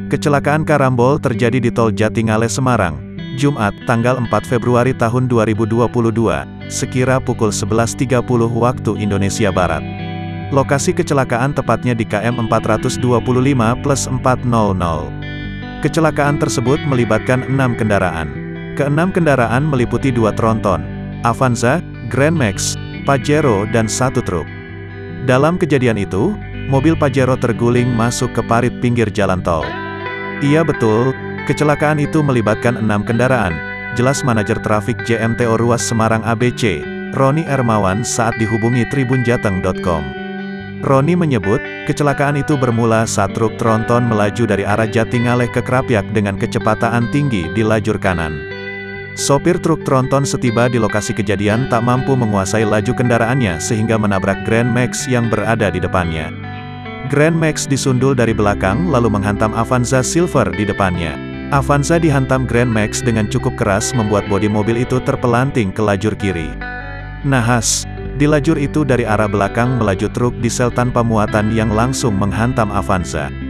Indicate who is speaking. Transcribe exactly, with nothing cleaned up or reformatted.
Speaker 1: Kecelakaan karambol terjadi di Tol Jatingale Semarang, Jumat, tanggal empat Februari tahun dua ribu dua puluh dua, sekira pukul sebelas tiga puluh waktu Indonesia Barat. Lokasi kecelakaan tepatnya di kilometer empat ratus dua puluh lima plus empat ratus. Kecelakaan tersebut melibatkan enam kendaraan. Keenam kendaraan meliputi dua tronton, Avanza, Grand Max, Pajero dan satu truk. Dalam kejadian itu, mobil Pajero terguling masuk ke parit pinggir jalan tol. Iya betul, kecelakaan itu melibatkan enam kendaraan, jelas manajer trafik J M T O Ruas Semarang A B C, Roni Ermawan saat dihubungi tribun jateng titik com. Roni menyebut, kecelakaan itu bermula saat truk tronton melaju dari arah Jatingale ke Krapyak dengan kecepatan tinggi di lajur kanan. Sopir truk tronton setiba di lokasi kejadian tak mampu menguasai laju kendaraannya sehingga menabrak Grand Max yang berada di depannya. Grand Max disundul dari belakang lalu menghantam Avanza Silver di depannya. Avanza dihantam Grand Max dengan cukup keras membuat bodi mobil itu terpelanting ke lajur kiri. Nahas, di lajur itu dari arah belakang melaju truk diesel tanpa muatan yang langsung menghantam Avanza.